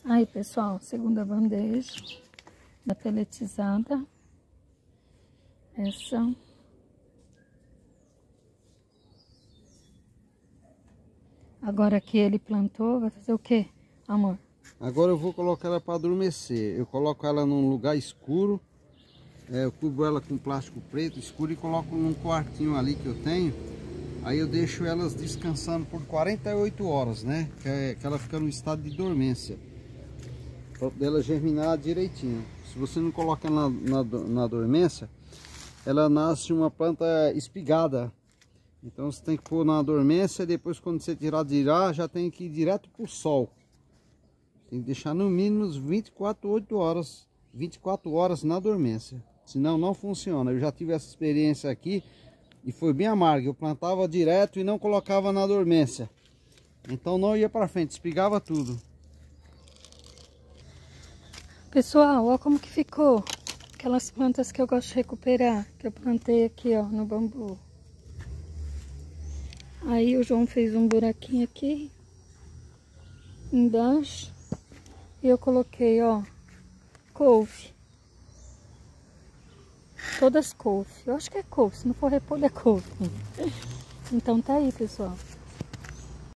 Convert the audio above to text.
Aí, pessoal, segunda bandeja da peletizada. Essa. Agora que ele plantou, vai fazer o quê, amor? Agora eu vou colocar ela para adormecer. Eu coloco ela num lugar escuro. Eu cubro ela com plástico preto escuro e coloco num quartinho ali que eu tenho. Aí eu deixo elas descansando por 48 horas, né? Que ela fica no estado de dormência. Para ela germinar direitinho. Se você não coloca ela na dormência, ela nasce uma planta espigada. Então você tem que pôr na dormência e depois quando você tirar de lá, já tem que ir direto para o sol. Tem que deixar no mínimo 24 horas na dormência. Senão não funciona. Eu já tive essa experiência aqui e foi bem amarga. Eu plantava direto e não colocava na dormência. Então não ia para frente, espigava tudo. Pessoal, olha como que ficou. Aquelas plantas que eu gosto de recuperar, que eu plantei aqui, ó, no bambu. Aí o João fez um buraquinho aqui embaixo e eu coloquei, ó, couve. Todas couve. Eu acho que é couve, se não for repolho é couve. Então tá aí, pessoal.